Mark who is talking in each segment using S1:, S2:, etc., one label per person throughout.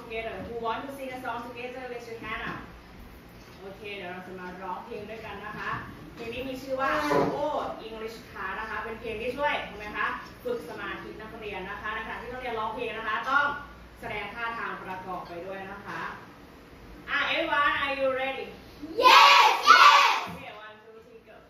S1: together who want to sing a song together raise your hand up โอเคเดี๋ยวเราจะมาร้องเพลงด้วยกันนะคะเพลงนี้มีชื่อว่า Go English Class นะคะเป็นเพลงที่ช่วยถูกไหมคะฝึกสมาธินักเรียนนะคะในขณะที่นักเรียนร้องเพลงนะคะต้องแสดงท่าทางประกอบไปด้วยนะคะ everyone are you ready
S2: Yes yes
S1: okay 1 2 3 go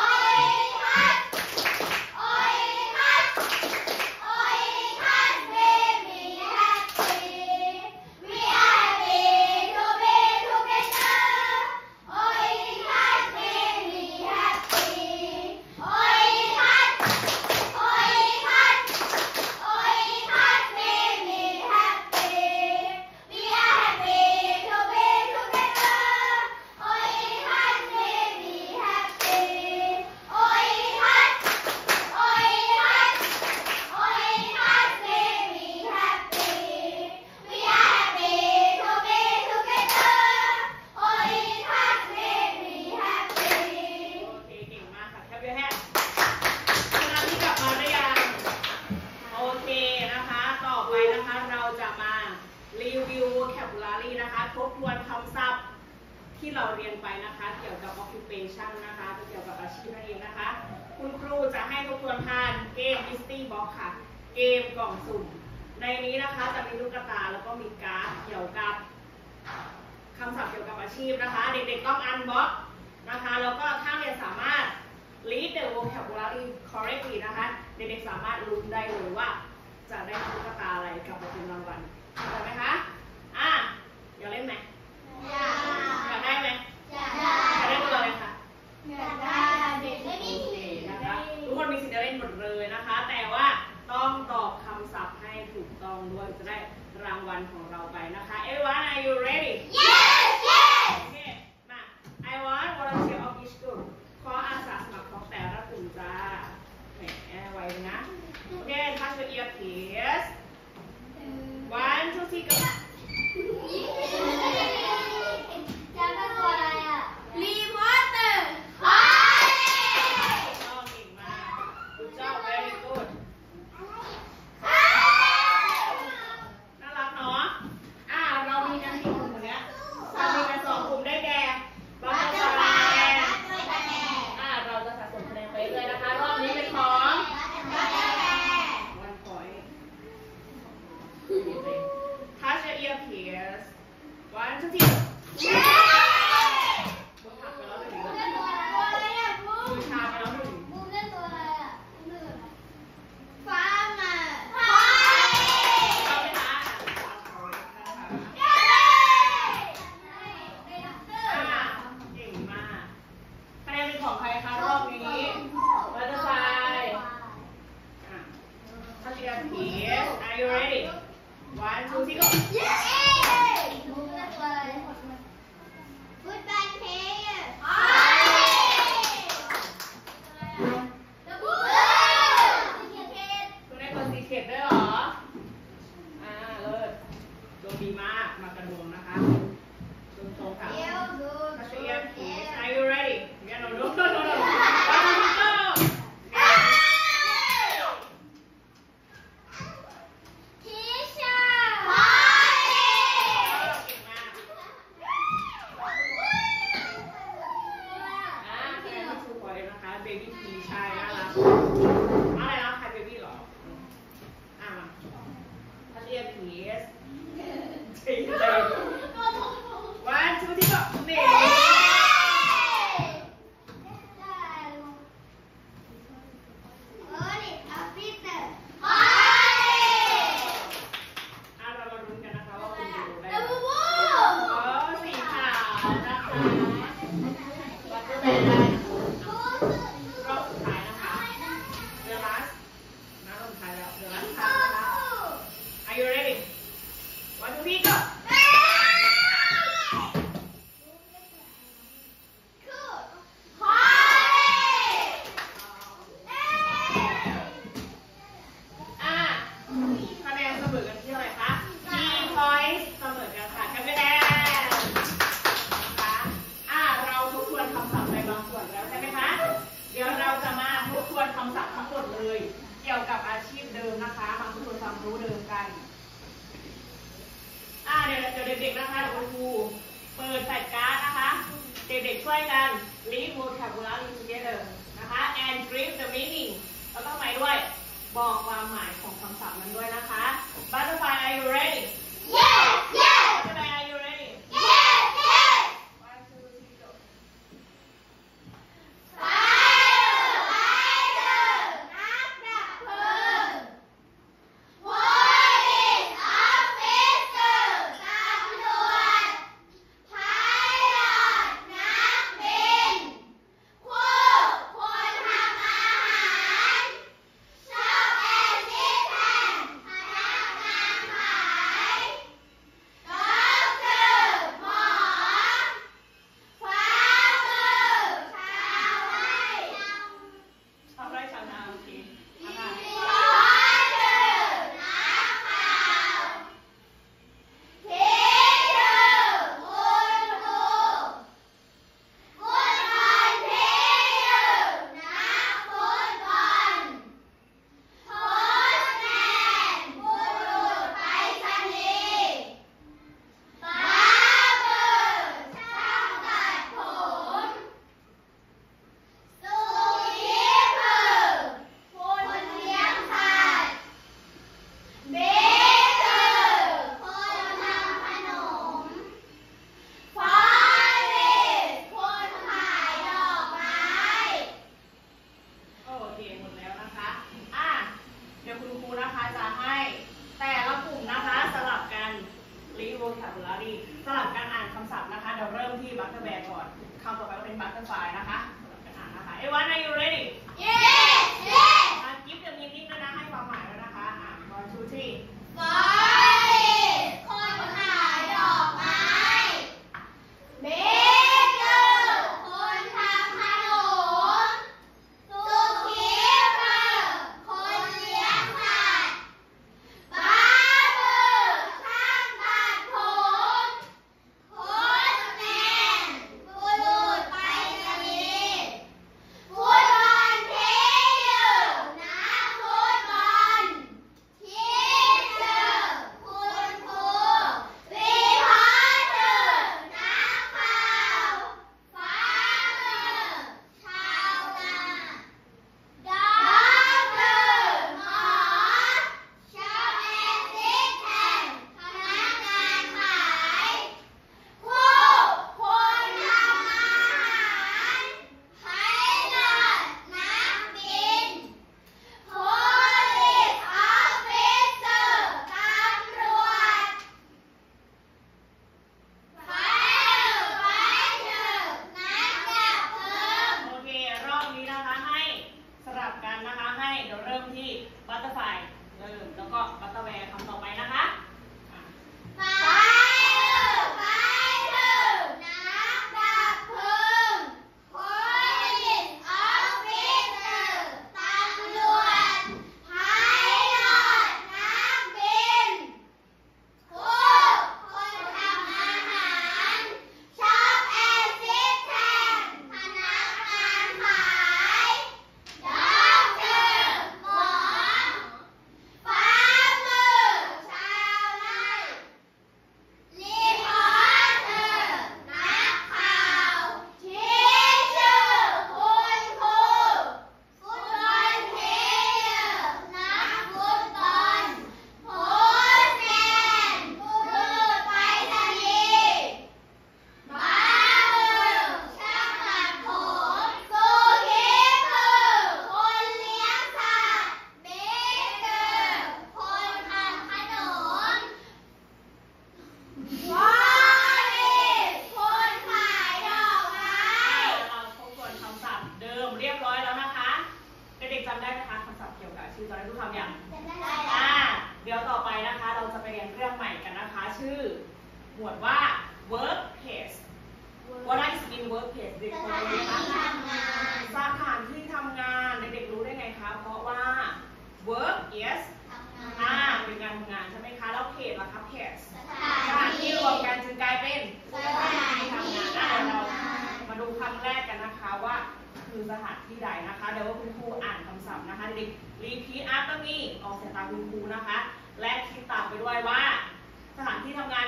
S1: ที่เราเรียนไปนะคะเกี่ยวกับ occupation นะคะเกี่ยวกับอาชีพนั่นเองนะคะคุณครูจะให้ทบทวนผ่านเกม Mystery Box ค่ะเกมกล่องสุ่มในนี้นะคะจะมีลูกตาแล้วก็มีการ์ดเกี่ยวกับคำศัพท์เกี่ยวกับอาชีพนะคะเด็กๆต้องอันบ็อกนะคะแล้วก็ถ้าเรียนสามารถ read the vocabulary correctly นะคะเด็กๆสามารถลุ้นได้เลยว่าจะได้ลูกตาอะไรกลับมาเป็นรางวัลเข้าใจไหมคะอยากเล่นไหมอยากได้ไหมอยากได้ตัวอะไรคะอยากได้เด็กไม่มีนะคะทุกคนมีสิทธิ์จะเล่นหมดเลยนะคะแต่ว่าต้องตอบคำศัพท์ให้ถูกต้องด้วยจะได้รางวัลของเราไปนะคะ Everyone are you ready
S2: Yes yes
S1: โอเคมา I want volunteer of each group ขออาสาสมัครของแต่ละกลุ่มจ้าแหมไวเลยนะโอเค touch your ear please 1 2 3 go
S2: จะเป็นตัวอะไรอ่ะรีพอร์เตอร์
S1: เก่งมาก Good job very good น่ารักเนาะเรามีกันกี่กลุ่มวันนี้เรามีกัน2กลุ่มได้แก่บัตเตอร์ฟลายเราจะสะสมคะแนนไปเลยนะคะรอบนี้เป็นของ1 point Touch your ear please 1 2 3ดีมากมากระดวงนะคะตรงค่ะ Touch your ear please Are you ready? No Baby P ใช่น่ารักอะไรนะใคร Baby หรอTouch your ear please 1 2 3 go นี่เรามาลุ้นกันนะคะว่าคุณดูได้สีขาวนะคะวัตถุแบนได้รอบสุดท้ายนะคะเดือนลัสรอบสุดท้ายแล้วเดือนลัสค่ะ Are you ready? 1 2 3 goคะแนนเสมอกันที่เท่าไหร่คะ3 points เสมอกันค่ะแค่ไม่ได้นะคะเราทบทวนคำศัพท์ในบางส่วนแล้วใช่ไหมคะเดี๋ยวเราจะมาทบทวนคำศัพท์ทั้งหมดเลยเกี่ยวกับอาชีพเดิมนะคะมาทบทวนความรู้เดิมกันเกๆนะคะเดี๋ยวคุณครูเปิดแฟลชการ์ดนะคะเด็กๆช่วยกัน read vocabulary together นะคะ and read the meaning แล้วก็หมายด้วยบอกความหมายของคำศัพท์นั้นด้วยนะคะ Butterfly are you ready
S2: Yes, yes,
S1: Butterfly are you ready
S2: yes, yes.
S1: 1 2 3 go
S2: Firefighter นักดับเพลิง Police officer ตำรวจ Pilot นักบิน Cook คนทำอาหาร Shop assistant พนักงานขาย Doctor หมอ Farmer ชาวไร่
S1: ชอบไร่ชาวนาโอเคนะคะ
S2: Reporter นักข่าว Teacher คุณครู Football player นักฟุตบอล Postman บุรุษไปรษณีย์ Barber ช่างตัดผม Zookeeper คนเลี้ยงสัตว์ Baker คนทำขนม Florist คนขายดอกไม้
S1: โอเคหมดแล้วนะคะเดี๋ยวคุณครูนะคะจะให้แต่ละกลุ่มนะคะสลับกัน read vocabulary สลับกันอ่านคำศัพท์นะคะเดี๋ยวเริ่มที่ Butterbear ก่อนคำต่อไปก็เป็น Butterfly นะคะสลับกันอ่านนะคะ Everyone are you ready
S2: Yes, yes.
S1: give the meaning ด้วยนะให้ความหมายด้วยนะคะ1 2 3
S2: Florist คนขายดอกไม้ Baker คนทำขนม Zookeeper คนเลี้ยงสัตว์ Barber ช่างตัดผม Postman บุรุษไปรษณีย์ Football player นักฟุตบอล Teacher คุณครู Reporter นักข่าว Farmer ชาวนา Doctor หมอ Shop assistant พนักงานขาย Cook คนทำอาหาร Pilot นักบิน Police officer ตำรวจ Firefighter นักดับเพลิง
S1: โอเครอบนี้นะคะให้สลับกันนะคะให้เดี๋ยวเริ่มที่ Butterfly เริ่มแล้วก็ Butterbear คำต่อไปนะคะอ่ะ
S2: Firefighter นักดับเพลิง Police officer ตำรวจ Pilot นักบิน Cook คนทำอาหาร Shop assistant พนักงานขาย Doctor หมอ Farmer ชาวไร่ Reporter นักข่าว Teacher คุณครู Football player นักฟุตบอล Postman บุรุษไปรษณีย์ Barber ช่างตัดผม Zookeeper คนเลี้ยงสัตว์ Baker คนทำขนม Florist คนขายดอกไม้
S1: เราทบทวนคำศัพท์เดิมเรียบร้อยแล้วนะคะเด็กๆจำได้ไหมคะคำศัพท์เกี่ยวกับชื่อตอนนี้ทุกคำยัง เดี๋ยวต่อไปนะคะเราจะไปเรียนเรื่องใหม่กันนะคะ ชื่อหมวดว่า workplace What does it mean workplace เด็กคนรู้ไหมคะสถานที่ทำงานเด็กๆรู้ได้ไงคะเพราะว่า work yes เป็นการทำงานใช่ไหมคะแล้ว place ล่ะคะ place สถานที่รวมกันจึงกลายเป็นสถานที่ทำงานเดี๋ยวเรามาดูคำแรกกันนะคะว่าคือสถานที่ใดนะคะเดี๋ยวว่าคุณครูอ่านคำศัพท์นะคะเด็ก repeat after me ออกเสียงตามคุณครูนะคะและคิดตามไปด้วยว่าสถานที่ทำงานเนี้ยมัน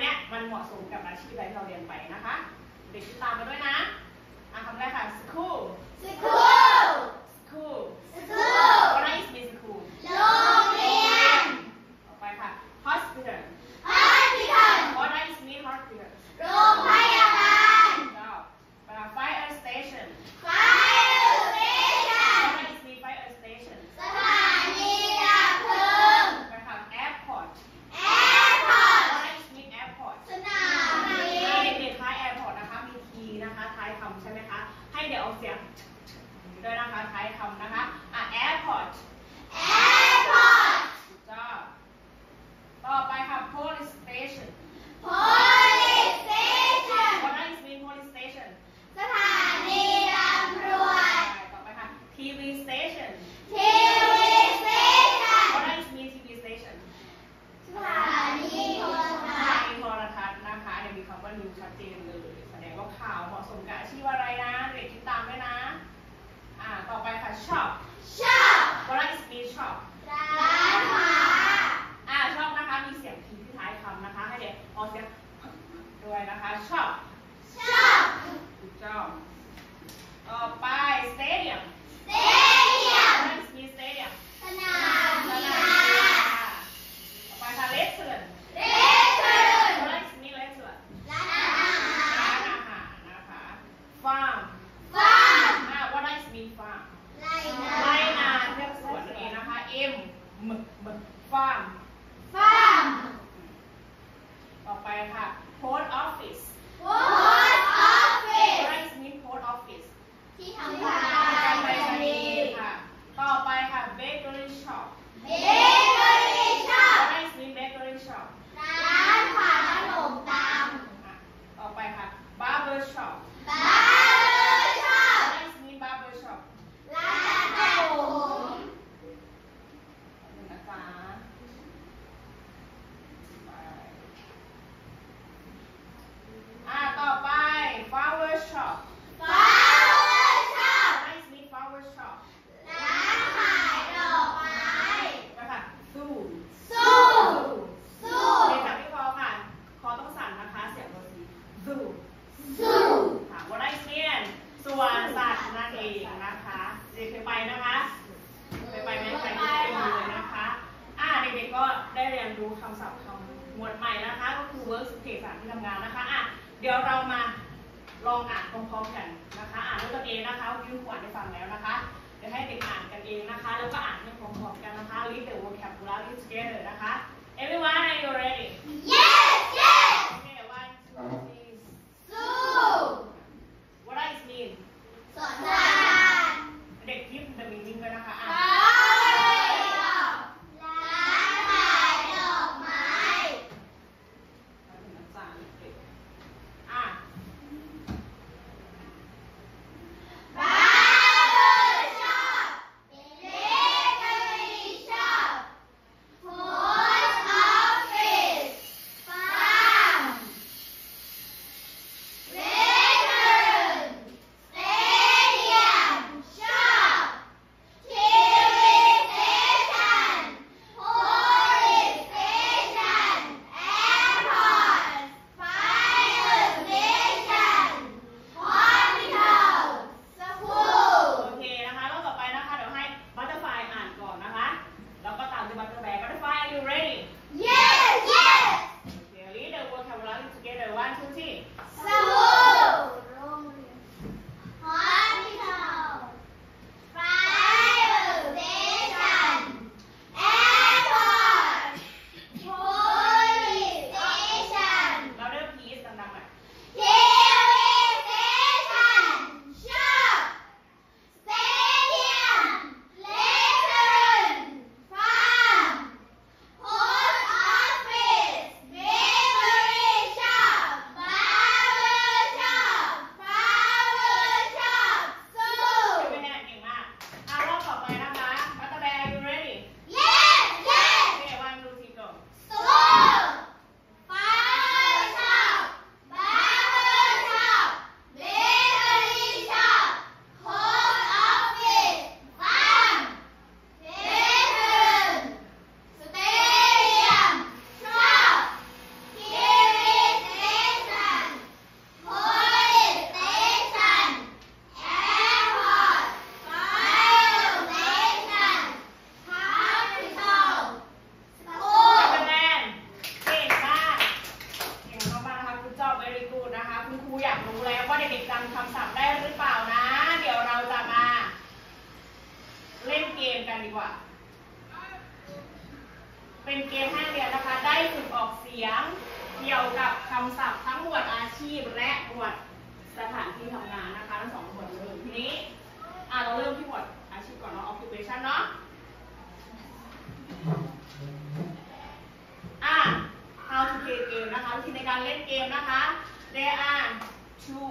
S1: มันเหมาะสมกับอาชีพที่เราเรียนไปนะคะเด็กติดตามมาด้วยนะคำแรกค่ะ school
S2: school
S1: school
S2: school
S1: what is mean school
S2: โรงเรียน
S1: ต่อไปค่ะ hospital
S2: hospital
S1: what is mean hospital
S2: โรงพยาบาล
S1: fire station
S2: fire station
S1: what is mean fire station
S2: สถานีดับเพลิง
S1: ไปค่ะ airport
S2: airport
S1: what is mean airport
S2: สนามบิน
S1: เด็กท้าย airport นะคะมีทีนะคะท้ายคำใช่ไหมคะให้เดี๋ยวเอาเสียงด้วยนะคะท้ายคำนะคะairport
S2: airport
S1: ถูกต้องต่อไปค่ะ police station
S2: police station
S1: what is mean police station
S2: สถานีตำรวจ
S1: ต่อไปค่ะ TV station
S2: TV station
S1: what is mean TV station
S2: สถานีโทร
S1: ส
S2: ทั
S1: ถา
S2: ศน์
S1: นีโทรทัศน์นะคะเดี๋ยวมีคำว่า new ชัดเจนเลยแสดงว่าข่าวเหมาะสมกับอาชีพอะไรนะเด็กติดตามด้วยนะต่อไปค่ะ shop
S2: shop
S1: what is mean shop
S2: ร้านค้า
S1: shop นะคะมีเสียงทีที่ท้ายคำนะคะให้เด็กออกเสียงด้วยนะคะ shop
S2: shop
S1: ถูกต้องต่อไป stadium
S2: stadium
S1: what is mean stadium
S2: สนามกีฬา
S1: ต่อไปค่ะ restaurant
S2: restaurant
S1: what is mean restaurant
S2: ร้านอาหาร
S1: ร้านอาหารนะคะ farm
S2: farm
S1: what is mean farm
S2: ไรนา
S1: ไร่นาเรียกสวนนั่นเองนะคะ farm
S2: farm
S1: ต่อไปค่ะ post office
S2: post office
S1: what is mean post office
S2: ที่ทำการ
S1: การไป
S2: ไป
S1: ร
S2: ร
S1: ษ
S2: ษ
S1: ณี
S2: ณี
S1: ย์
S2: ย์
S1: ค่ะ ต่อไปค่ะ bakery shop
S2: bakery shop
S1: what is mean bakery shop
S2: ร้านขายขนมตาม
S1: ต่อไปค่ะ barber shop
S2: barber shop
S1: what is mean barber shop
S2: ร้านตัดผม
S1: นะจ๊ะต่อไป flower shop
S2: flower shop
S1: what is mean flower shop
S2: ร้านขายดอกไม้
S1: นะคะ zoo
S2: สู้ สู้
S1: เรียนแบบพี่พอค่ะ คอต้องสั่นนะคะ เสียงโรสี zoo
S2: สู้
S1: ค่ะ what is mean สวนสัตว์นั่นเองนะคะเด็กเคยไปนะคะเคยไปไหมไปที่ไปดูเลยนะคะเด็กๆก็ได้เรียนรู้คำศัพท์คำหมวดใหม่นะคะ ก็คือ work space สถานที่ทำงานนะคะเดี๋ยวเรามาลองอ่านพร้อมๆกันนะคะอ่านด้วยตัวเองนะคะวิวขวัญได้ฟังแล้วนะคะเดี๋ยวให้เด็กอ่านกันเองนะคะแล้วก็อ่านให้พร้อมๆกันนะคะ read the vocabulary together นะคะ everyone are you ready
S2: yes yes
S1: okay 1 2 3
S2: สู้
S1: what does it mean
S2: สวนสัตว์
S1: เด็กยิบ the meaning ด้วยนะคะ
S2: ร้านขายดอกไม้ barber shop bakery shop post office farm restaurant stadium shop TV station police station airport fire station hospital school
S1: โอเคนะคะรอบต่อไปนะคะเดี๋ยวให้บัตเตอร์ไฟอ่านก่อนนะคะแล้วก็ตามด้วยบัตเตอร์แบร์บัตเตอร์ไฟ are you ready
S2: yes yes
S1: okay read the vocabulary together 1 2 3
S2: school hospital fire station airport police station
S1: เราเริ่ม please ดังๆหน่อย
S2: TV station shop stadium restaurant farm post office bakery shop barber
S1: รูอยากรู้แล้วว่าเด็กๆจำคำศัพท์ได้หรือเปล่านะเดี๋ยวเราจะมาเล่นเกมกันดีกว่าเป็นเกมให้เรียนนะคะได้ฝึกออกเสียงเกี่ยวกับคำศัพท์ทั้งหมวดอาชีพและหมวดสถานที่ทำงานนะคะทั้ง2หมวดเลยทีนี้เราเริ่มที่หมวดอาชีพก่อนเนาะ occupation เนาะhow to play game นะคะวิธีในการเล่นเกมนะคะ there are two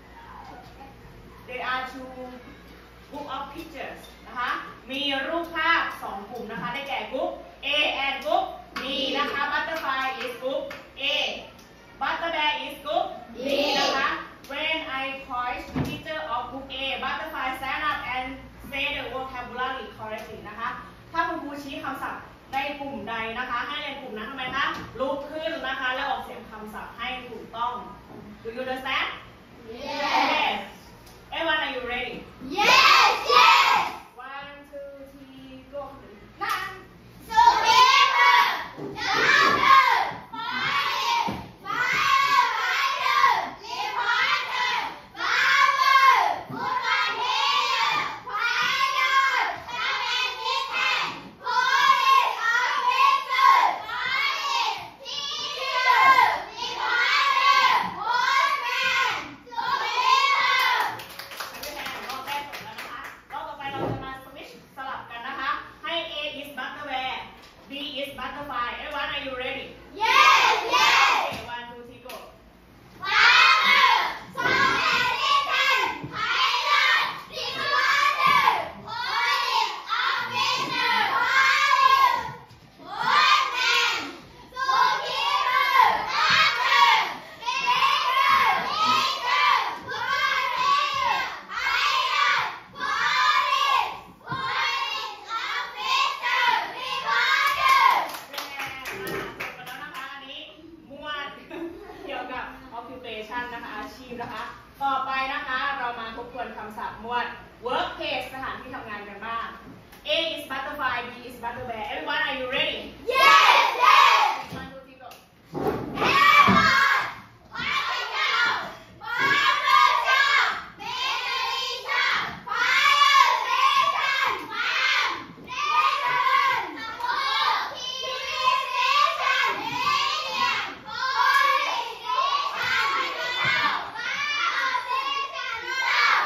S1: group of pictures นะคะมีรูปภาพ2กลุ่มนะคะได้แก่กลุ่ม A and group B นะคะ butterfly is group A butter bear is group B นะคะ when I point the picture of group A butterfly stand up and say the vocabulary correctly นะคะถ้าคุณครูชี้คำศัพท์ในกลุ่มใดนะคะให้เรียนกลุ่มนั้นทำไมคะลุกขึ้นนะคะแล้วออกเสียงคำศัพท์ให้ถูกต้อง Do you understand? Yes. Everyone, are you ready?
S2: Yes, yes.
S1: 1, 2, 3, go.
S2: Together, doctor, pilot, firefighter, reporter, farmer, volunteer, pilot, assistant, police officer, pilot, teacher, reporter, postman, soldier.
S1: รอบแรกจบแล้วนะคะรอบต่อไปเราจะมาสวิตช์สลับกันนะคะให้ A is butter bear B is butterfly Everyone, are you ready?
S2: Yes, yes.
S1: Okay, 1, 2, 3, go.
S2: Farmer, assistant, pilot, reporter, police officer, pilot, postman, soldier, doctor, teacher, volunteer, pilot, police officer, reporter.
S1: จบแล้วนะคะอันนี้หมวดเกี่ยวกับ occupation นะคะอาชีพนะคะต่อไปนะคะเรามาทบทวนคำศัพท์หมวด workplace สถานที่ทำงานกันบ้าง A is butterfly B is butter bear Everyone, are you ready?
S2: Yes, yes.
S1: 1, 2, 3, go.
S2: Airport, hospital, barber shop, bakery shop, fire station, farm, restaurant, school, TV station, stadium, police station, hospital, fire station, shop.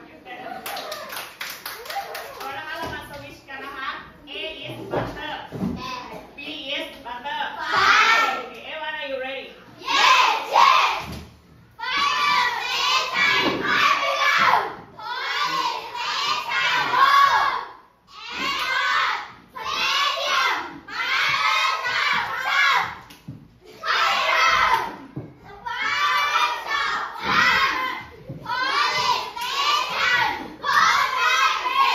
S1: เอาละคะเรามาสวิตช์กันนะคะ A is butter B is butter
S2: Fine.
S1: Okay, everyone, are you ready?
S2: Yes, yes. Fire station, hospital, police station, school, airport, stadium, barber shop, hospital, barber shop, farm, police station, postman,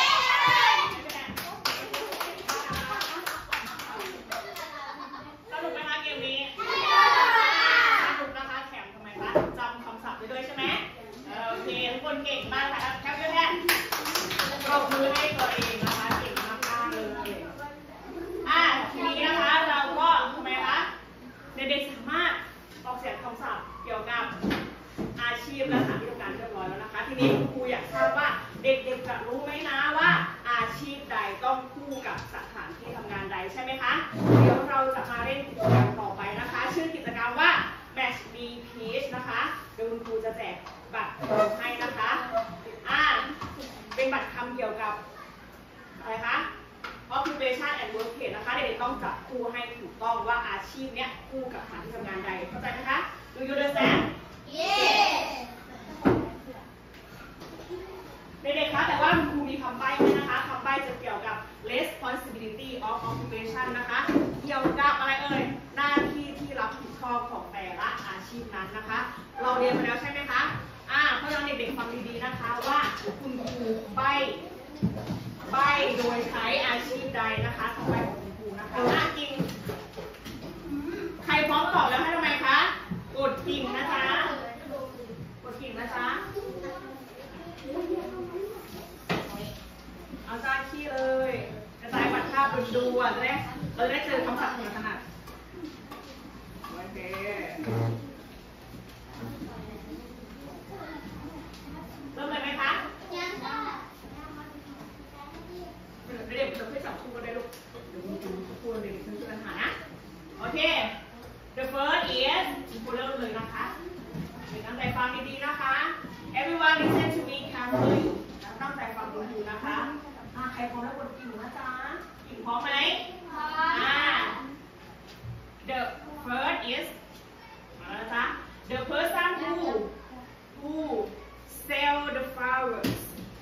S1: สนุกไหมคะเกมนี้ สนุกนะคะแข่งทำไมคะจำคำศัพท์ไปด้วยใช่ไหมโอเคทุกคนเก่งมากค่ะแคปด้วยแค่ปรบมือให้ตัวเองนะคะเก่งมากๆเลยทีนี้นะคะเราก็ทำไมคะเด็กๆสามารถออกเสียงคำศัพท์เกี่ยวกับอาชีพและสถานที่ทำงานเรียบร้อยแล้วนะคะทีนี้ครูอยากทราบว่าเด็กๆจะรู้ไหมนะว่าอาชีพใดต้องคู่กับสถานที่ทำงานใดใช่ไหมคะเดี๋ยวเราจะมาเล่นกิจกรรมต่อไปนะคะชื่อกิจกรรมว่า Match Me Peach นะคะโดยคุณครูจะแจกบัตรให้นะคะเป็นบัตรคำเกี่ยวกับอะไรคะ occupation and workplace นะคะเด็กๆต้องจับคู่ให้ถูกต้องว่าอาชีพเนี้ยคู่กับสถานที่ทำงานใดเข้าใจไหมคะ Do you understand?
S2: Yes.
S1: เด็กๆคะแต่ว่าคุณครูมีคำใบ้ด้วยนะคะคำใบ้จะเกี่ยวกับ responsibility of occupation นะคะเกี่ยวกับอะไรเอ่ยหน้าที่ที่รับผิดชอบของแต่ละอาชีพนั้นนะคะเราเรียนมาแล้วใช่ไหมคะเพราะฉะนั้นเด็กๆฟังดีๆนะคะว่าคุณครูใบ้โดยใช้อาชีพใดนะคะคำใบ้ของคุณครูนะคะจริงใครพร้อมตอบแล้วให้ทำไมคะกดกิ่งนะจ๊ะกดกิ่งนะจ๊ะ เอาจ้าขี้เลยกระจายบัตรภาพดูๆจะได้เราจะได้เจอคำศัพท์ถนัดโอเค everyone listen to me carefully ตั้งใจฟังดูนะคะใครพร้อมแล้วกดกิ่งนะจ๊ะกิ่งพร้อมไหมพร้อมthe first is มาแล้วจ๊ะ the person who sell the flowers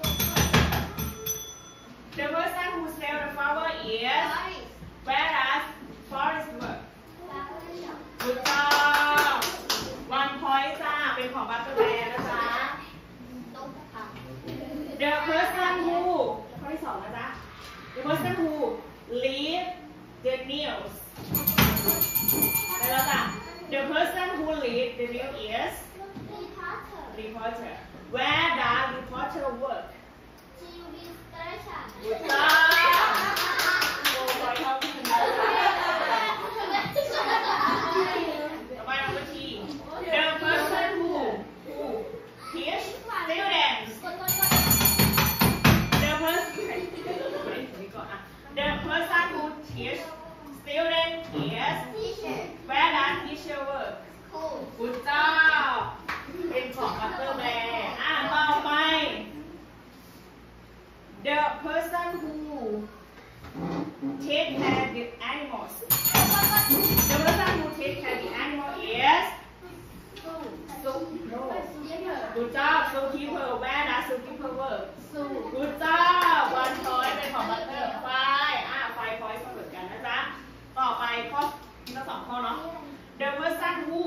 S1: the person who sell the flower is where does Forest work good job 1 point จ้าเป็นของบัตเตอร์แบร์นะจ๊ะ the person who ข้อที่ 2 นะจ๊ะ the person who leave the nails ไปแล้วจ้ะ the person who leave the nail is reporter where does reporter work good job โอ้ยชอบที่คุณนะต่อไป number 3 the person who teach students the person who teach students is where does teacher work good job เป็นของบัตเตอร์แบร์ต่อไป the person who take care of the animals the person who take care of the animal is good job zookeeper where does zookeeper work good job 1 point เป็นของบัตเตอร์ไฟ5 point เสมอกันนะจ๊ะต่อไปข้อทั้ง2ข้อเนาะ the person who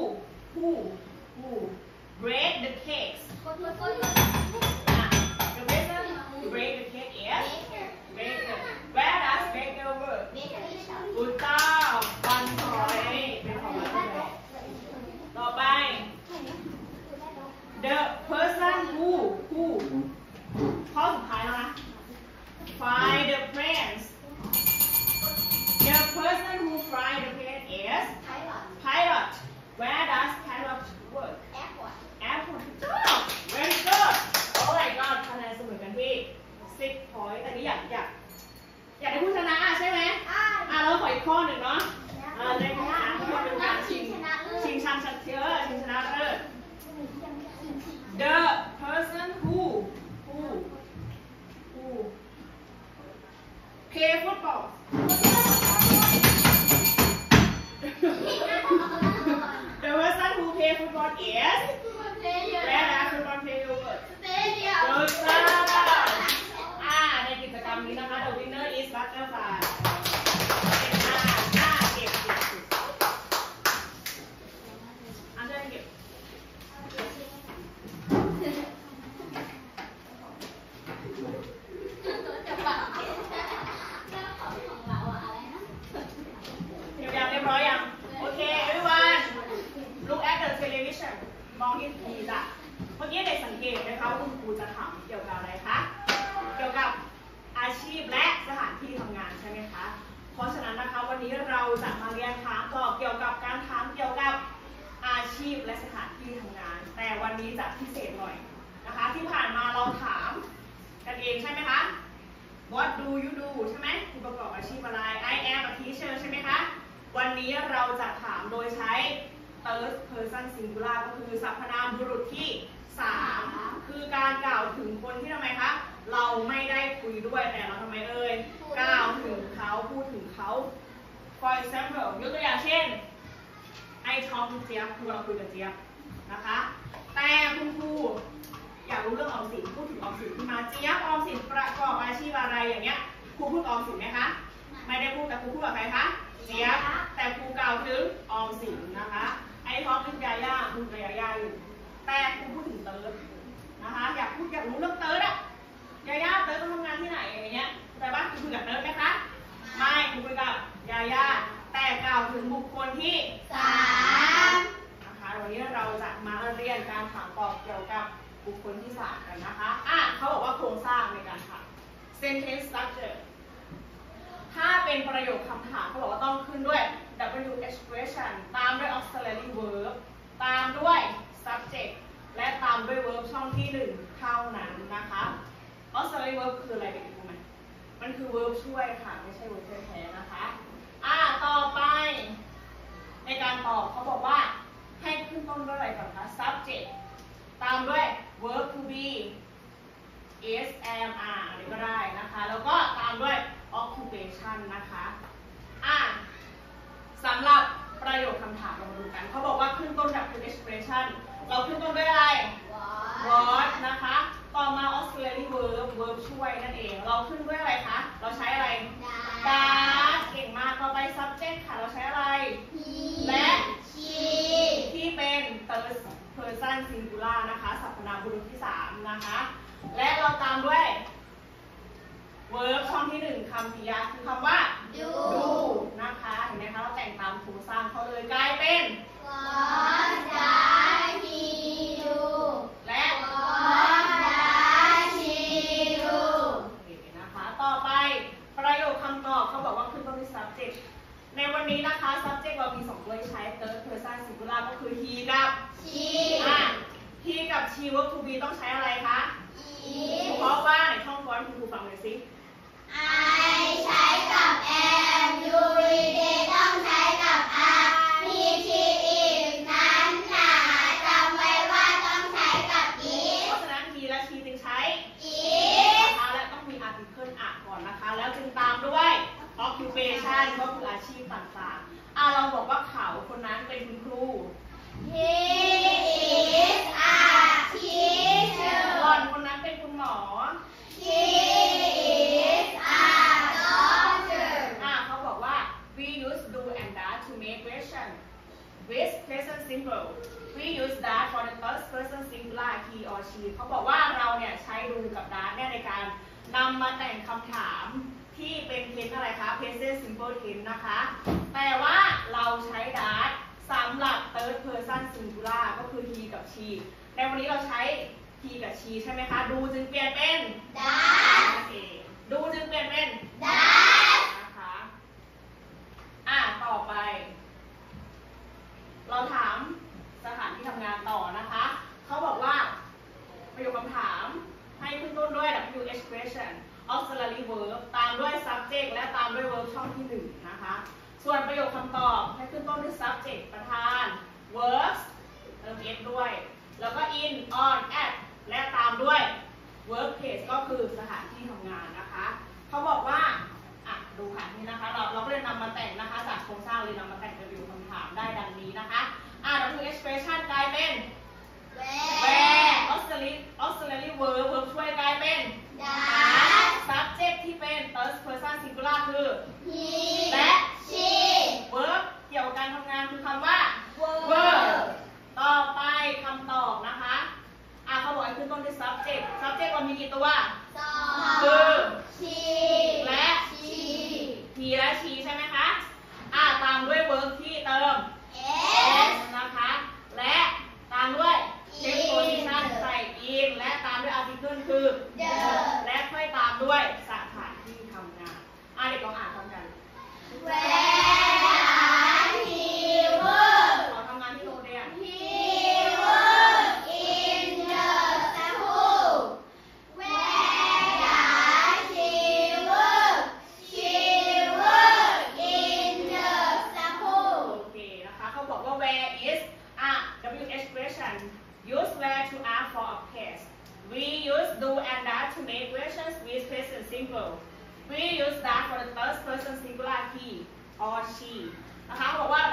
S1: break the cakes the person who break the cake is baker where does baker work good job 1 point เป็นของบัตเตอร์ต่อไป the person who ข้อสุดท้ายแล้วนะ find the plants the person who fry the plants is pilot where does pilot work airport very good oh my god คะแนนเสมอกันที่6 point แต่นี้อยากได้ผู้ชนะใช่ไหมเราขออีกข้อหนึ่งเนาะในข้อนี้เป็นการชิงชันชัดเชื้อชิงชนะเลิศ the person who play football the person who play football is where does football player work good job ในกิจกรรมนี้นะคะ the winner is butterfly เก็บอันเดอร์เก็บเรียบร้อยยังโอเค everyone look at the television มองที่ทีจ้ะเมื่อกี้เด็กสังเกตไหมคะว่าคุณครูจะถามเกี่ยวกับอะไรคะเกี่ยวกับอาชีพและสถานที่ทำงานใช่ไหมคะเพราะฉะนั้นนะคะวันนี้เราจะมาเรียนถามตอบเกี่ยวกับการถามเกี่ยวกับอาชีพและสถานที่ทำงานแต่วันนี้จะพิเศษหน่อยนะคะที่ผ่านมาเราถามกันเองใช่ไหมคะ What do you do ใช่ไหมคุณประกอบอาชีพอะไร I am a teacher ใช่ไหมคะวันนี้เราจะถามโดยใช้ third person singular ก็คือสรรพนามบุรุษที่ 3คือการกล่าวถึงคนที่ทำไมคะเราไม่ได้คุยด้วยแต่เราทำไมเอ่ยกล่าวถึงเขาพูดถึงเขา for example ยกตัวอย่างเช่น I talk to เจี๊ยบคือเราคุยกับเจี๊ยบนะคะแต่คุณครูอยากรู้เรื่องออมสินพูดถึงออมสินที่มาเจี๊ยบออมสินประกอบอาชีพอะไรอย่างเงี้ยครูพูดออมสินไหมคะไม่ได้พูดแต่ครูพูดกับใครคะเจี๊ยบแต่ครูกล่าวถึงออมสินนะคะไอ้ท็อปเป็นยาย่าพูดกับยาย่าอยู่แต่ครูพูดถึงเติร์ดนะคะอยากรู้เรื่องเติร์ดอะยาย่าเติร์ดต้องทำงานที่ไหนอย่างเงี้ยแต่ว่าครูคุยกับเติร์ดไหมคะไม่ครูคุยกับยาย่าแต่กล่าวถึงบุคคลที่ 3นะคะวันนี้เราจะมาเรียนการถามตอบเกี่ยวกับบุคคลที่ 3กันนะคะเขาบอกว่าโครงสร้างในการถาม sentence structure ถ้าเป็นประโยคคำถามเขาบอกว่าต้องขึ้นด้วย W expression ตามด้วย auxiliary verb ตามด้วย subject และตามด้วย verb ช่องที่ 1เท่านั้นนะคะ auxiliary verb คืออะไรเด็กๆรู้ไหมมันคือ verb ช่วยค่ะไม่ใช่ verb แท้ๆนะคะต่อไปในการตอบเขาบอกว่าให้ขึ้นต้นด้วยอะไรก่อนคะ subject ตามด้วย verb to be is am are อะไรก็ได้นะคะแล้วก็ตามด้วย occupation นะคะสำหรับประโยคคำถามเรามาดูกันเขาบอกว่าขึ้นต้นกับ expression เราขึ้นต้นด้วยอะไร what นะคะต่อมา auxiliary verb ช่วยนั่นเองเราขึ้นด้วยอะไรคะเราใช้อะไร does เก่งมากต่อไป subject ค่ะเราใช้อะไร และ ที่เป็น third person singular นะคะสรรพนามบุรุษที่3นะคะและเราตามด้วย verb ช่องที่1คำกริยาคือคำว่า do นะคะเห็นไหมคะเราแต่งตามโครงสร้างเขาเลยกลายเป็น
S2: What does he do
S1: และ
S2: What does she do
S1: นะคะต่อไปประโยคคำตอบเขาบอกว่าขึ้นต้นด้วย subject ในวันนี้นะคะ subject เรามี2ตัวใช้ third person singular ก็คือ he กับ
S2: she
S1: he กับ she verb to be ต้องใช้อะไรคะ
S2: is
S1: เพราะว่าในช่องก้อนคุณครูฟังเลยสิ
S2: I ใช้กับ am you read it ต้องใช้กับ are he she is นั้นหนาจำไว้ว่าต้องใช้กับ
S1: เพ
S2: is
S1: ราะฉะนั้น he และ she จึงใช้
S2: is
S1: นะคะและต้องมี article ก่อนนะคะแล้วจึงตามด้วย occupation ก็คืออาชีพต่างๆเราบอกว่าเขาคนนั้นเป็นคุณครู
S2: he is a teacher
S1: หล่อนคนนั้นเป็นคุณหมอ
S2: she is a doctor
S1: เขาบอกว่า we use do and that to make question with present simple we use that for the first person singular he or she เขาบอกว่าเราเนี่ยใช้ do กับ that เนี่ยในการนำมาแต่งคำถามที่เป็น tense อะไรคะ present simple tense นะคะแต่ว่าเราใช้ that สำหรับ third person singular ก็คือ he กับ she ในวันนี้เราใช้ he กับ she ใช่ไหมคะ do จึงเปลี่ยนเป็น
S2: that
S1: โอเค do จึงเปลี่ยนเป็น
S2: that
S1: นะคะต่อไป เราถามสถานที่ทำงานต่อนะคะเขาบอกว่าประโยคคำถามให้ขึ้นต้นด้วย W expression auxiliary verb ตามด้วย subject และตามด้วย verb ช่องที่1นะคะส่วนประโยคคำตอบให้ขึ้นต้นด้วย subject ประธาน verbs เติม s ด้วยแล้วก็ in on at และตามด้วย workplace ก็คือสถานที่ทำงานนะคะเขาบอกว่าดูค่ะนี่นะคะเราก็เลยนำมาแต่งนะคะจากโครงสร้างเลยนำมาแต่งเป็นประโยคคำถามได้ดังนี้นะคะW expression กลายเป็น where auxiliary verb ช่วยกลายเป็น
S2: that
S1: subject ที่เป็น third person singular คือ
S2: he
S1: และ
S2: she
S1: verb เกี่ยวกับการทำงานคือคำว่า
S2: verb
S1: ต่อไปคำตอบนะคะเขาบอกให้ขึ้นต้นด้วย subject เรามีกี่ตัว คือ
S2: she
S1: และ
S2: she
S1: he และ she ใช่ไหมคะตามด้วย verb ที่เติม
S2: s
S1: นะคะและตามด้วย
S2: in
S1: preposition ใส่ in และตามด้วย article คือ
S2: the
S1: และค่อยตามด้วยสถานที่ทำงานเด็กลองอ่านพร้อมกัน
S2: where does he work
S1: ขอทำงานที่โรงเรียน
S2: he work in the school where does she work she work in the school
S1: โอเคนะคะเขาบอกว่า where is W expression use where to ask for a place we use do and that to make questions with present simple we use that for the first person singular he or she นะคะบอกว่า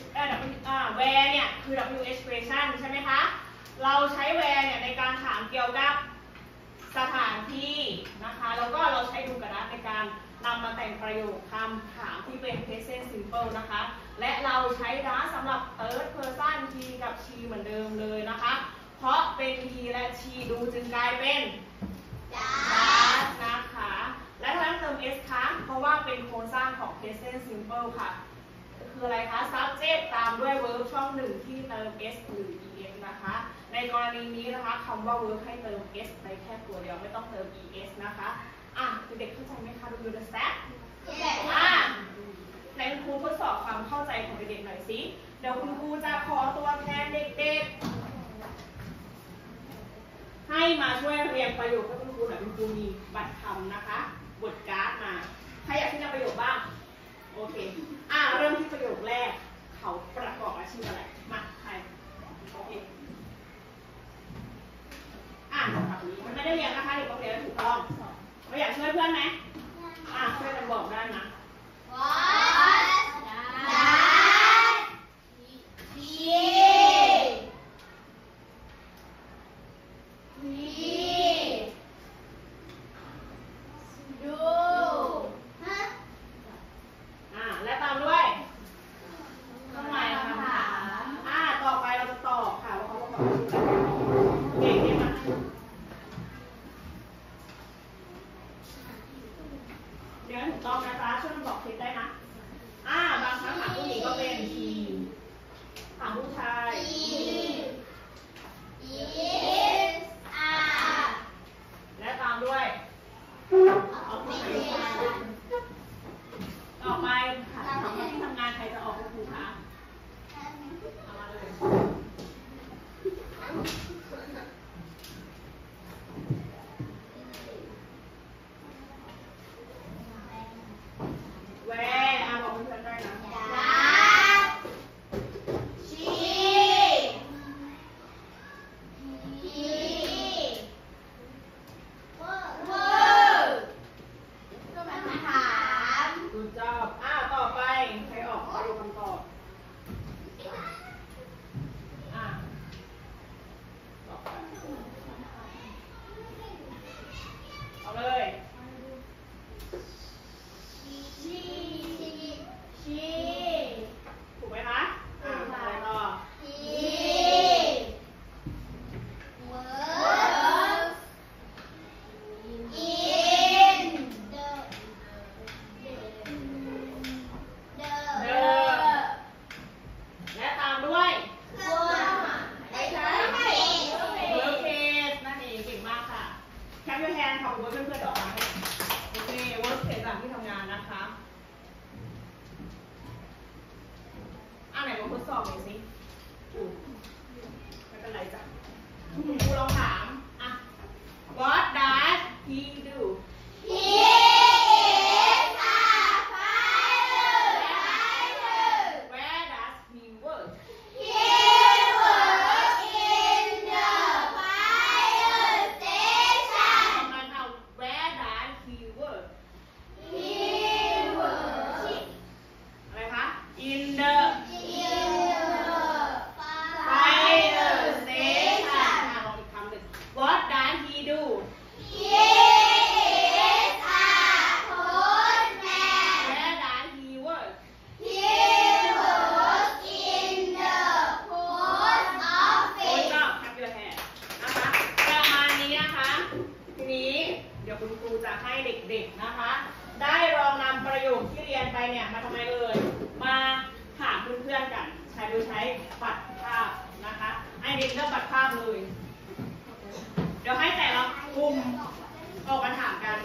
S1: where เนี่ยคือ W expression ใช่ไหมคะเราใช้ where เนี่ยในการถามเกี่ยวกับสถานที่นะคะแล้วก็เราใช้ดูกระดาษในการนำมาแต่งประโยคคำถามที่เป็น present simple นะคะและเราใช้ดาสำหรับ third person he กับ she เหมือนเดิมเลยนะคะเพราะเป็น he และ she ดูจึงกลายเป็น
S2: that
S1: นะคะและทำไมเติม s คะเพราะว่าเป็นโครงสร้างของ present simple ค่ะคืออะไรคะ subject ตามด้วย verb ช่อง1ที่เติม s หรือ es นะคะในกรณีนี้นะคะคำว่า verb ให้เติม s ไปแค่ตัวเดียวไม่ต้องเติม es นะคะเด็กๆเข้าใจไหมคะดู understand ในคุณครูทดสอบความเข้าใจของเด็กๆหน่อยสิเดี๋ยวคุณครูจะขอตัวแทนเด็กๆให้มาช่วยเรียงประโยคให้คุณครูหน่อยคุณครูมีบัตรคำนะคะบทการ์ดมาใครอยากที่จะประโยคบ้างโอเคเริ่มที่ประโยคแรกเขาประกอบอาชีพอะไรมาใครโอเคเรียนนะคะเด็กต้องเรียนถูกต้องเราอยากช่วยเพื่อนไหมช่วยกันบอกได้นะ และตามด้วยเครื่องหมายคำถามต่อไปเราจะตอบค่ะว่าเขาประกอบด้วยอะไรเก่งดีมากเดี๋ยวถูกต้องนะจ๊ะช่วยบอกคลิปได้นะบางครั้งถามผู้หญิงก็เป็นทีถามผู้ชายและตามด้วยเอาผู้ชายต่อไปถามว่าที่ทำงานใครจะออกเป็นครูคะเอามาเลยแวบอกเพื่อนๆได้นะคุณจอบต่อไปใครออกมาดูคำตอบต่อไปเอาเลยถูกไหมคะอะไรต่อและตามด้วยไม่ใช่เวิร์กเพจนั่นเองเก่งมากค่ะแคปยูแฮนด์ค่ะผมว่าเพื่อนๆออกมาให้โอเคเวิร์กเพจจากที่ทำงานนะคะไหนมาทดสอบหน่อยสิไม่เป็นไรจ้ะครูลองถามWhat does he do Where does he work ทำไมคะ Where does he work อะไรคะ In the fire station ลองอีกคำหนึ่ง What does he do Where does he work คุณก็ clap your hand นะคะประมาณนี้นะคะ ทีนี้เดี๋ยวคุณครูจะให้เด็กๆนะคะ ได้ลองนำประโยคที่เรียนไปเนี่ยมาทำไมเอ่ยมาถามเพื่อนๆกันโดยใช้ปัดภาพนะคะให้เด็กเลือกปัดภาพเลยเดี๋ยวให้แต่ละกลุ่มออกมาถามกัน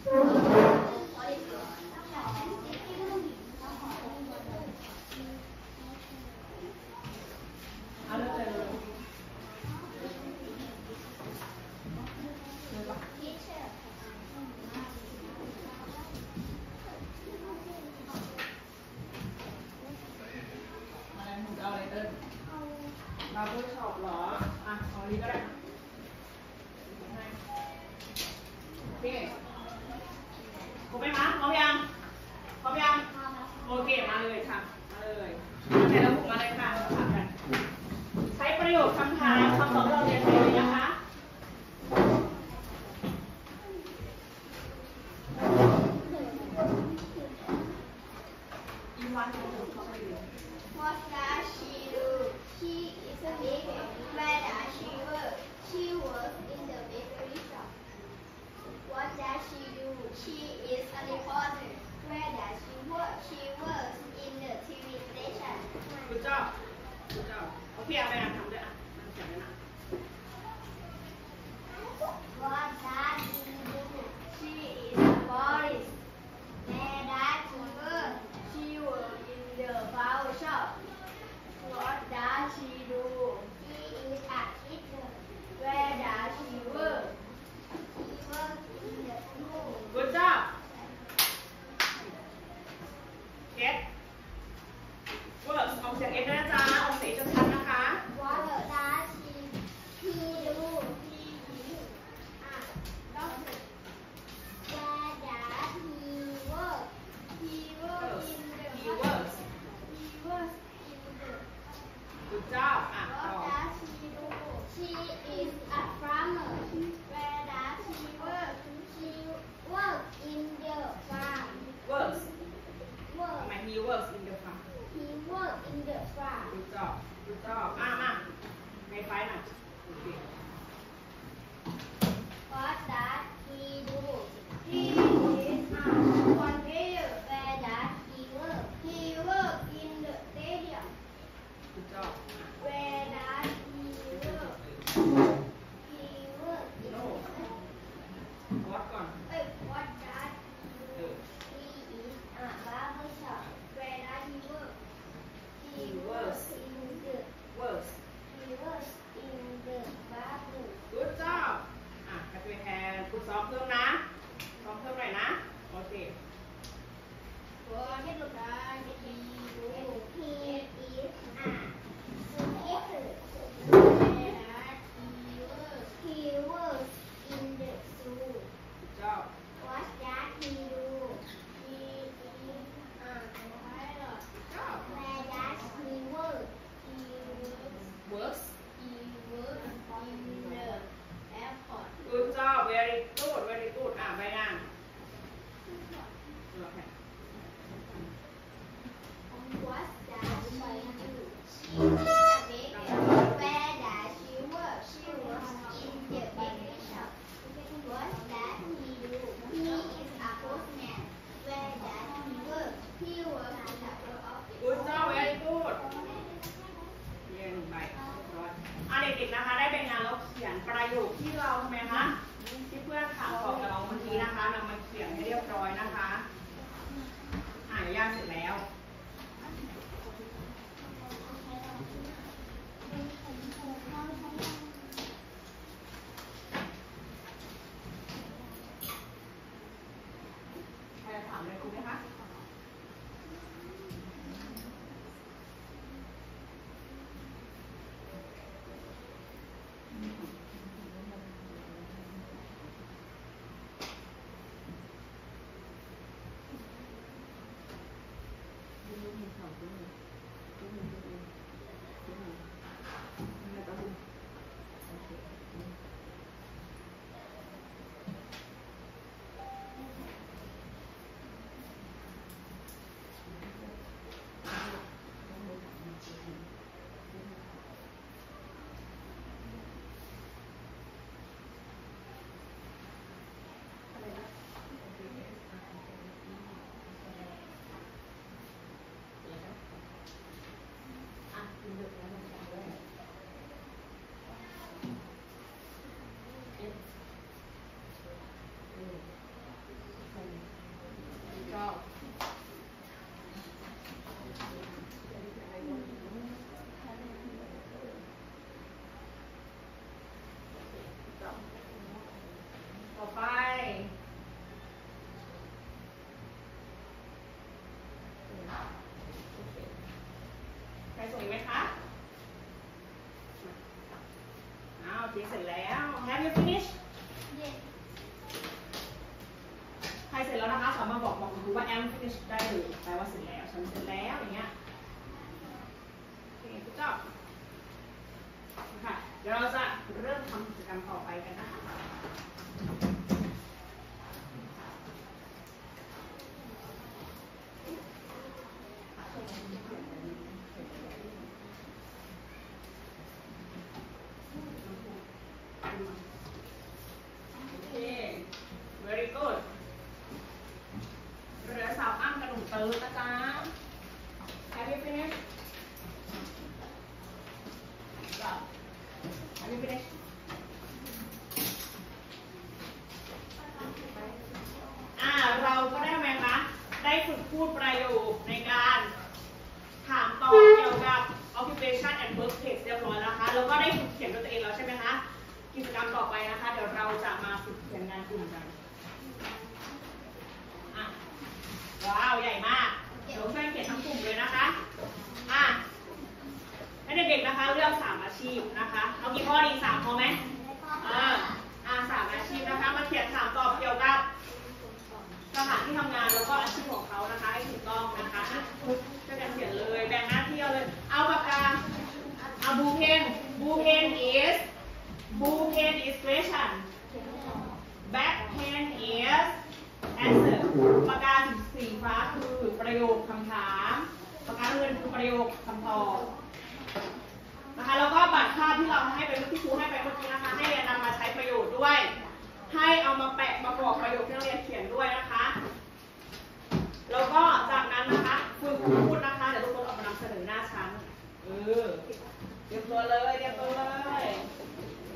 S1: เอาเลือกเลยเอาอะไรเติ้ลบาร์เบอร์ช็อปเหรอเอาอันนี้ก็ได้พี่ครบไหมคะพร้อมยังโอเคมาเลยค่ะมาเลยแต่ละกลุ่มมาเลยค่ะถามกันใช้ประโยคคำถามคำตอบที่เราเรียนไปเลยนะคะอีวันของผมเขาไปเรียน
S2: What does she do? She is a baker. Where does she work? She works in the bakery shop. What does she do? She is a reporter. Where does she work? She works in the TV station.
S1: Good job. Good job. โอเคเอาไปทำด้วยเขียนด้วยนะ
S2: What does she do? She is a florist. Where does she work? She works in the flower shop. What does she do? She is a teacher. Where does she work? She works in the school.
S1: Good job. Get works ออกเสียง S นะจ๊ะออกเสียงชัดๆนะคะ
S2: What does she Fever is
S1: no what ก่อน
S2: what does he is a barber shop. Where does he work? He works in the
S1: works
S2: barber.
S1: good job กระตุ้ยแทนคุณซ้อมเพิ่มนะซ้อมเพิ่มหน่อยนะโอเค
S2: What does he do? He is a zookeeper. Where does he work? He works in the zoo.
S1: good job
S2: What does he do? He is a pilot.
S1: good job
S2: Where does he work? He
S1: works
S2: in the airport.
S1: good job very good ไปงานโอเค
S2: What does she do? She is a baker. Where does she work? She works in the bakery shop. What does he do? He is a postman. Where does he work? He works in the post office.
S1: good job very good เยี่ยมไปเด็กๆนะคะได้เป็นงานแล้วเขียนประโยคที่เราทำไมคะที่เพื่อนถามตอบกับเราเมื่อกี้นะคะนำมาเขียนให้เรียบร้อยนะคะย่างเสร็จแล้วใครจะถามอะไรคุณไหมคะต่อไปใครส่งอีกไหมคะโอเคเสร็จแล้ว Have you finished
S2: Yes.
S1: ใครเสร็จแล้วนะคะสามารถบอกคุณครูว่า am finished ได้เลยแปลว่าเสร็จแล้วฉันเสร็จแล้วอย่างเงี้ยโอเคgood job ค่ะเดี๋ยวเราจะเริ่มทำกิจกรรมต่อไปกันนะคะโอเค very good เหลือสาวอ้ำกับหนุ่มเติร์ดนะจ๊ะ Have you finished? Have you finished? เราก็ได้ทำไมคะได้ฝึกพูดประโยคในการถามตอบเกี่ยวกับ occupation and workplace เรียบร้อยแล้วนะคะแล้วก็ได้ฝึกเขียนด้วยตัวเองแล้วใช่ไหมคะกิจกรรมต่อไปนะคะเดี๋ยวเราจะมาฝึกเขียนงานกลุ่มกันว้าวใหญ่มากเดี๋ยวช่วยเขียนทั้งกลุ่มเลยนะคะให้เด็กๆนะคะเลือก3อาชีพนะคะเอากี่ข้อดี3ข้อไหม3อาชีพนะคะมาเขียนถามตอบเกี่ยวกับสถานที่ทำงานแล้วก็อาชีพของเขานะคะให้ถูกต้องนะคะช่วยกันเขียนเลยแบ่งหน้าที่เอาเลยเอาปากกาเอาบูเพนis question back pen is answer ปากกาสีฟ้าคือประโยคคำถามปากกาเงินคือประโยคคำตอบนะคะแล้วก็บัตรภาพที่เราให้ไปที่ครูให้ไปเมื่อกี้นะคะให้เรียนนำมาใช้ประโยชน์ด้วยให้เอามาแปะประกอบประโยคที่นักเรียนเขียนด้วยนะคะแล้วก็จากนั้นนะคะฝึกพูดนะคะเดี๋ยวทุกคนออกมานำเสนอหน้าชั้นเตรียมตัวเลย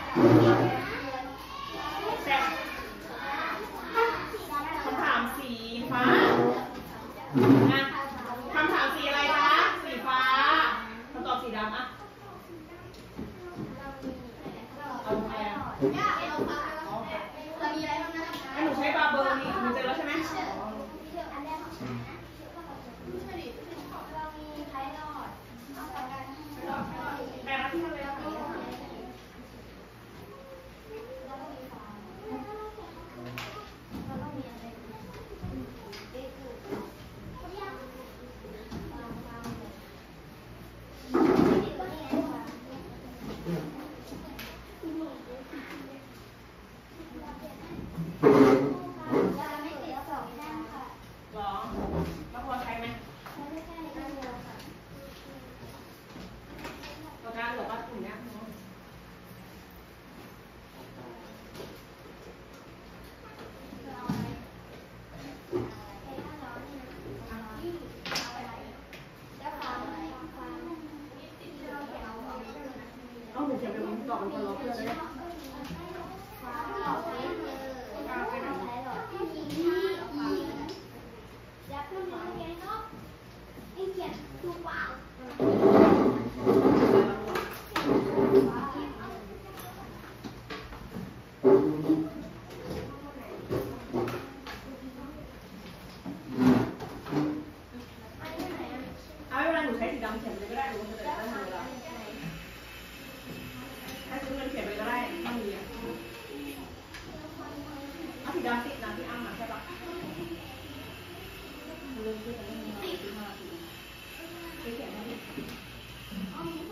S1: แซ่บคำถามสีฟ้านะคำถามสีอะไรคะสีฟ้าคำตอบสีดำอ่ะเอาแพงหนูใช้บาร์เบอร์นี่หนูเจอแล้วใช่ไหมแม่รับที่ทำเลยค่ะลองแล้วพอใช้ไหมปากกาหรือว่ากลุ่มเนี้ยเอาหนูเขียนไปบนกล่องมันจะล็อกเพื่อนเลยเอาเวลาหนูใช้สีดำเขียนไปเลยก็ได้หนูจะได้ไม่ทำเวลาถ้าซื้อเงินเขียนไปก็ได้ไม่มีอ่ะเอาสีดำติดนะที่อ้ำอ่ะใช่ปะเริ่มที่จะไม่มีอะไรที่มากไปเขียนให้ดิตามหนู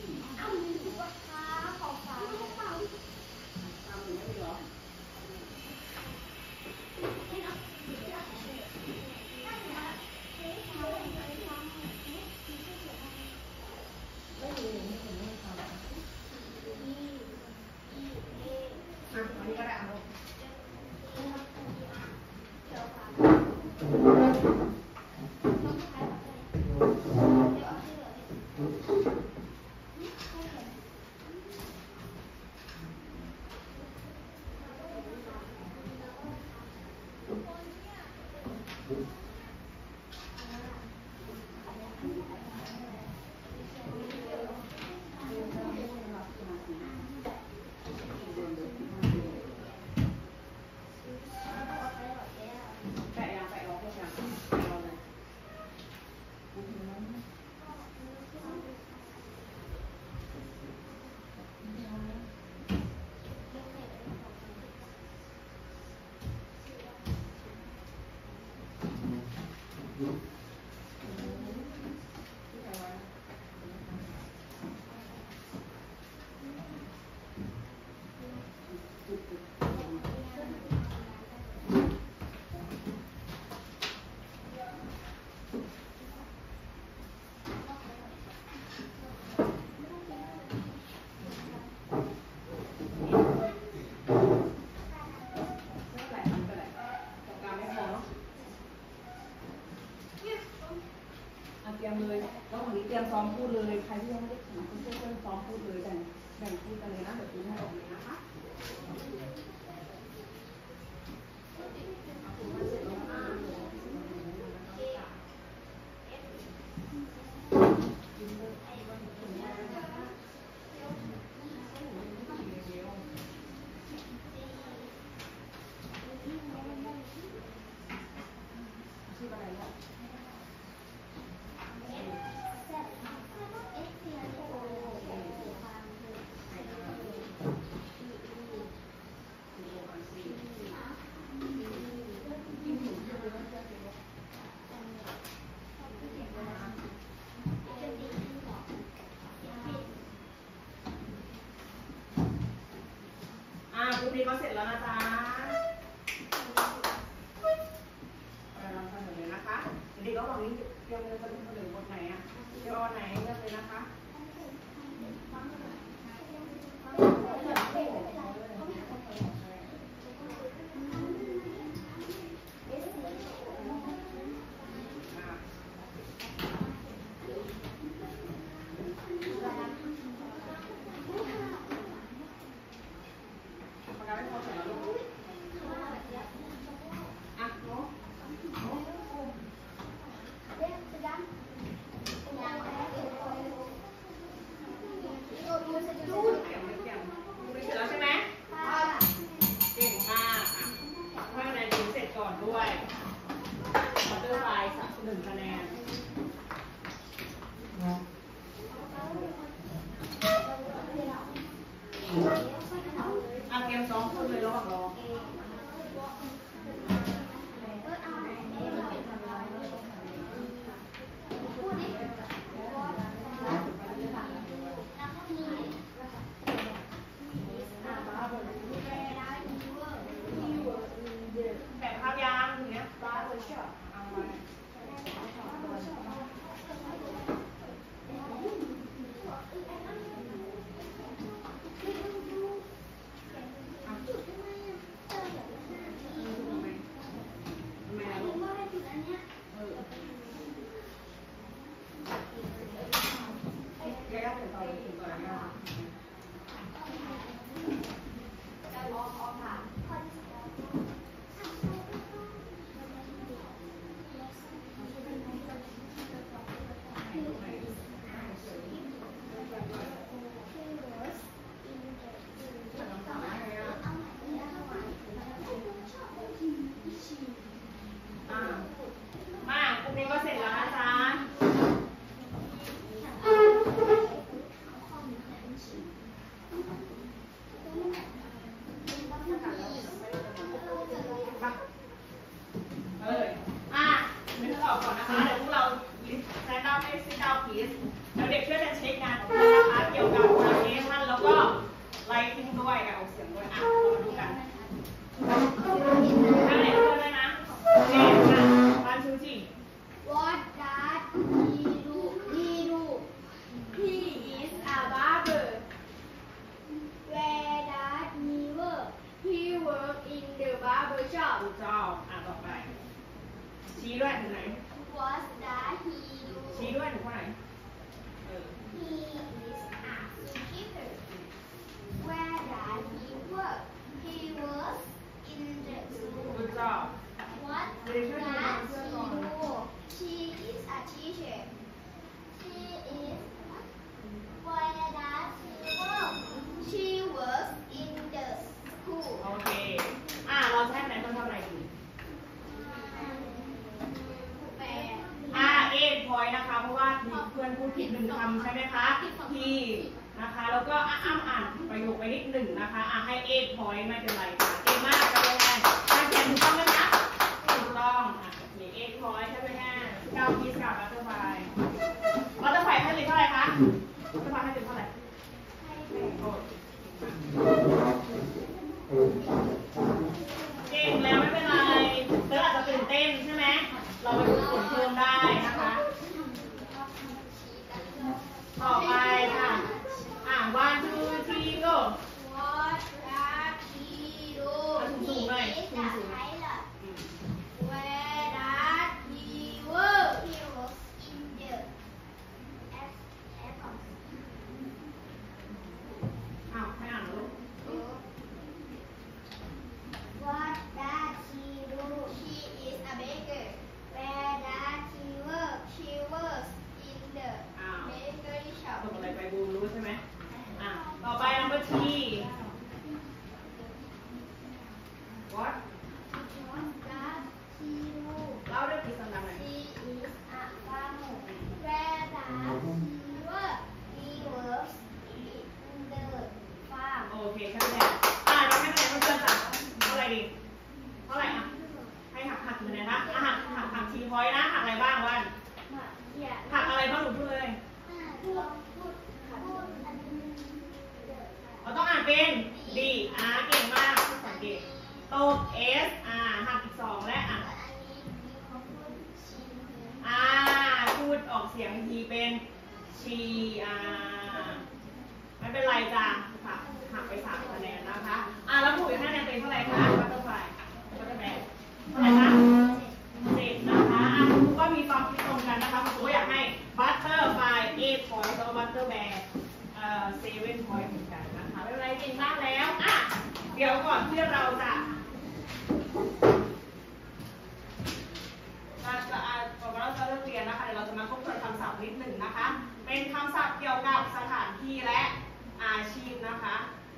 S1: ไม่ได้หรอวันนี้ก็ได้เอาเตรียมเลยแล้ววันนี้เตรียมซ้อมพูดเลยใครที่ยังไม่ได้เขียนเพื่อนซ้อมพูดเลยแบ่งพูดกันเลยนะเดี๋ยวพูดให้ออกเลยนะคะชื่ออะไรเนี่ย รูปนี้ก็เสร็จแล้วนะจ๊ะเราเสนอเลยนะคะเด็กก็บอกนี้เตรียมเลยจะเสนอบทไหนอ่ะเดี๋ยวเอาไหนเลือกเลยนะคะชี้ด้วยหนูข้อไหน
S2: He is a zookeeper. Where does he work? He works in the zoo.
S1: Good job.
S2: What does he do? She is a teacher. She is. Where does she work? She works in the school.
S1: โอเคเราใช้ไหนต้องทำอะไรดี8 point นะคะเพราะว่ามีเพื่อนพูดผิด1 คำใช่ไหมคะที่นะคะแล้วก็อ่านประโยคไปนิดหนึ่งนะคะให้8 point ไม่เป็นไรค่ะเก่งมากกันเลยการเขียนถูกต้องไหมคะถูกต้องมี8 point ใช่ไหมฮะ9 piece กับ butterfly ให้ติดเท่าไหร่คะ butterfly ให้ติดเท่าไหร่เก่งแล้วไม่เป็นไรเธออาจจะตื่นเต้นใช่ไหมเราไปดูผลเพิ่มได้นะคะต่อไปค่ะ1 2 3 go
S2: What does he do? He is a pilot. Where does he work? He works in the airport.
S1: ไม่อ่านลูก
S2: What does he do? He is a baker. Where does he work? She works in the bakery shop.
S1: ตกอะไรไปบูมรู้ใช่ไหมต่อไปnumber 3 What
S2: What does he do?
S1: เล่าด้วยกี่สัปดาห์หน่อย
S2: He is a farmer. Where does he work? He works in the farm.
S1: โอเคใช่ไหมเราให้คะแนนเพื่อนๆจ้ะเท่าไหร่ดีเท่าไหร่ให้หักคะแนนนะหักทีพอยต์นะหักอะไรบ้างวันหักอะไรบ้างหนูพูดเลยเราต้องอ่านเป็น D เก่งมากสังเกตตบ S หักอีก2และพูดออกเสียงทีเป็นชีไม่เป็นไรจ้ะหักไป3 คะแนนนะคะแล้วผู้อีกคะแนนเป็นเท่าไหร่คะบัตเตอร์ไฟเท่าไหร่คะ7นะคะครูก็มีความคิดตรงกันนะคะครูก็อยากให้บัตเตอร์ไฟ8 point แล้วบัตเตอร์แบร์7 point เหมือนกันนะคะไม่เป็นไรเก่งมากแล้วเดี๋ยวก่อนที่เราจะก่อนเราจะเริ่มเรียนนะคะเดี๋ยวเราจะมาทบทวนคำศัพท์นิดหนึ่งนะคะเป็นคำศัพท์เกี่ยวกับสถานที่และอาชีพนะคะ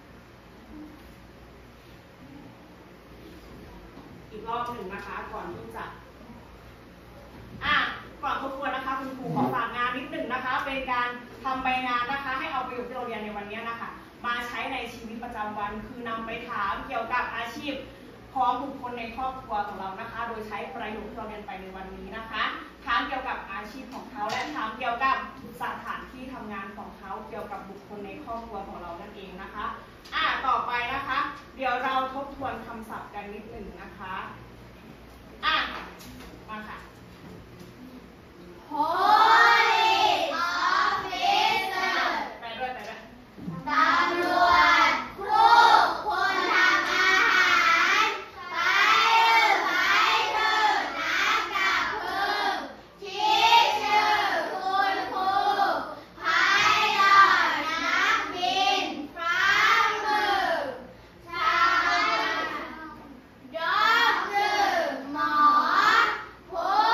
S1: อีกรอบหนึ่งนะคะก่อนที่จะก่อนทบทวนนะคะคุณครูขอฝากงานนิดหนึ่งนะคะเป็นการทำใบงานนะคะให้เอาประโยชน์ที่เราเรียนในวันนี้นะคะมาใช้ในชีวิตประจำวันคือนำไปถามเกี่ยวกับอาชีพของบุคคลในครอบครัวของเรานะคะโดยใช้ประโยชน์ที่เราเรียนไปในวันนี้นะคะถามเกี่ยวกับอาชีพของเขาและถามเกี่ยวกับสถานที่ทำงานของเขาเกี่ยวกับบุคคลในครอบครัวของเรานั่นเองนะคะต่อไปนะคะเดี๋ยวเราทบทวนคำศัพท์กันนิดหนึ่งนะคะมาค่ะ
S2: Police officer
S1: ไปด้วย
S2: ตำรวจครูคนทำอาหารไฟเตอร์นักดับเพลิงทีเชอร์คุณครูไพลอตนักบินฟาร์มเมอร์ชาวด็อกเตอร์หมอโพ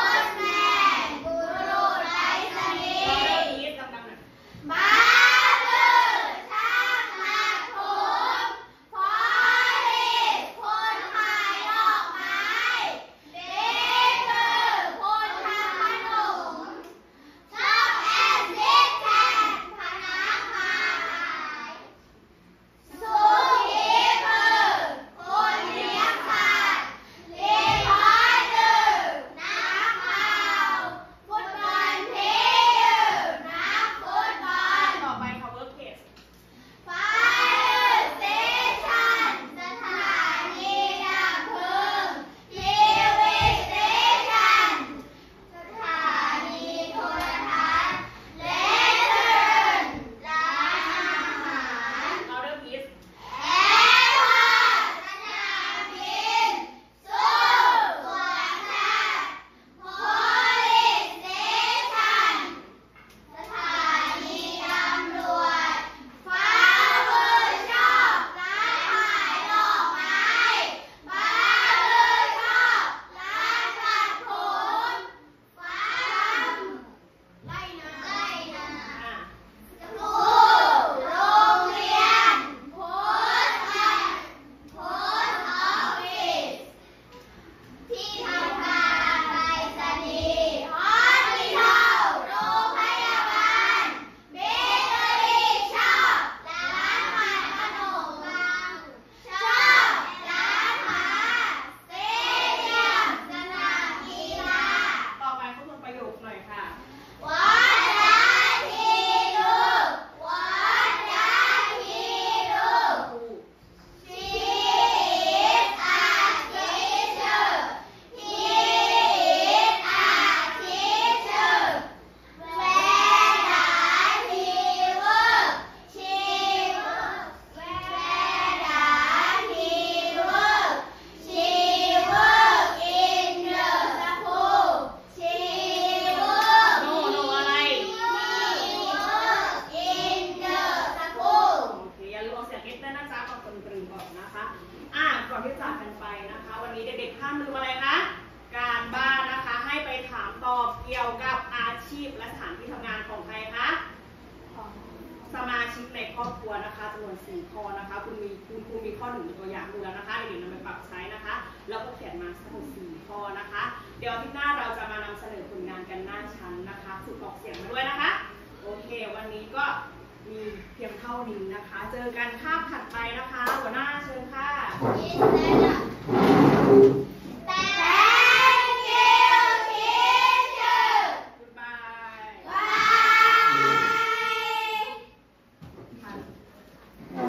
S1: ชีพและสถานที่ทำงานของใครคะ สมาชิกในครอบครัวนะคะจำนวน4ข้อนะคะคุณครูมีข้อ1เป็นตัวอย่างดูแล้วนะคะเด็กๆนำไปปรับใช้นะคะแล้วก็เขียนมาทั้งหมด4ข้อนะคะเดี๋ยวอาทิตย์หน้าเราจะมานำเสนอผลงานกันหน้าชั้นนะคะฝึกออกเสียงมาด้วยนะคะโอเควันนี้ก็มีเพียงเท่านี้นะคะ เจอกันคาบถัดไปนะคะหัวหน้าเชิญค่ะ
S2: Yes,